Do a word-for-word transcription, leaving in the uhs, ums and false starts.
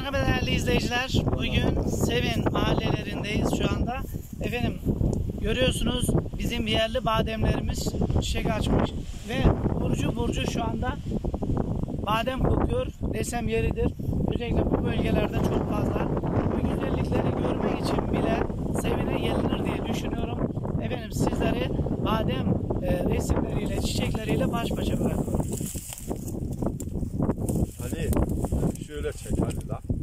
Merhaba değerli izleyiciler. Bugün Sevin mahallelerindeyiz şu anda. Efendim görüyorsunuz bizim yerli bademlerimiz çiçek açmış ve burcu burcu şu anda badem kokuyor desem yeridir. Özellikle bu bölgelerde çok fazla. Bu güzellikleri görmek için bile Sevin'e gelinir diye düşünüyorum. Efendim sizleri badem e, resimleriyle, çiçekleriyle baş başa bırakıyorum. Ali şöyle çek hadi la.